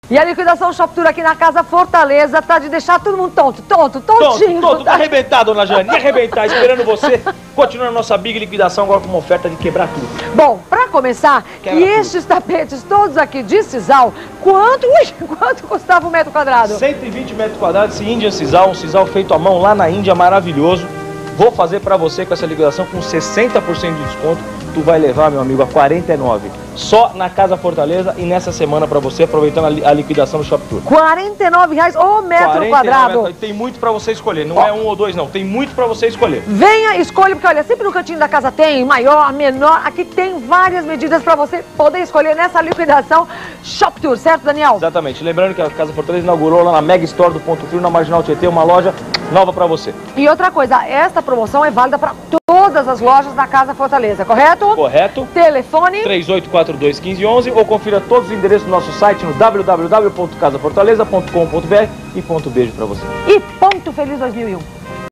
E a liquidação Shop Tour aqui na Casa Fortaleza tá de deixar todo mundo tontinho. Tonto, tá arrebentado, dona Jane, ia arrebentar, esperando você. Continuando a nossa big liquidação agora com uma oferta de quebrar tudo. Bom, pra começar, e estes tapetes todos aqui de sisal, quanto custava o metro quadrado? 120 metros quadrados, esse Indian Sisal, um sisal feito à mão lá na Índia, maravilhoso. Vou fazer pra você com essa liquidação com 60% de desconto. Tu vai levar, meu amigo, a 49. Só na Casa Fortaleza e nessa semana pra você, aproveitando a liquidação do Shop Tour. R$49 o metro quadrado. Tem muito pra você escolher, não é um ou dois não, tem muito pra você escolher. Venha, escolha, porque olha, sempre no cantinho da casa tem maior, menor, aqui tem várias medidas pra você poder escolher nessa liquidação Shop Tour, certo, Daniel? Exatamente, lembrando que a Casa Fortaleza inaugurou lá na Mega Store do Ponto Frio, na Marginal Tietê, uma loja nova pra você. E outra coisa, esta promoção é válida pra todas as lojas da Casa Fortaleza, correto? Correto. Telefone 3842-1511 ou confira todos os endereços do nosso site no www.casafortaleza.com.br e ponto beijo pra você. e ponto feliz 2001.